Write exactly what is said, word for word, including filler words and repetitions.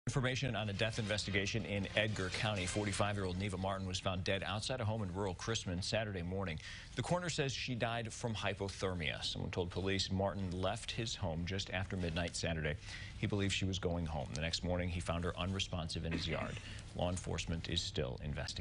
Information on a death investigation in Edgar County. forty-five-year-old Neva Martin was found dead outside a home in rural CHRISMAN Saturday morning. The coroner says she died from hypothermia. Someone told police Martin left his home just after midnight Saturday. He believes she was going home. The next morning, he found her unresponsive in his yard. Law enforcement is still investigating.